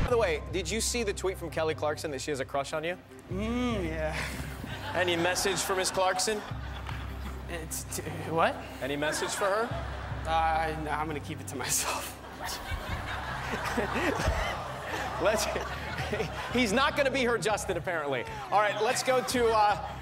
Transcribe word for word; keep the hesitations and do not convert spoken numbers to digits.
By the way, did you see the tweet from Kelly Clarkson that she has a crush on you? Mmm, yeah. Any message for Miss Clarkson? It's t what? Any message for her? Uh, no, I'm gonna keep it to myself. Let's. He's not gonna be her Justin, apparently. All right, let's go to. Uh,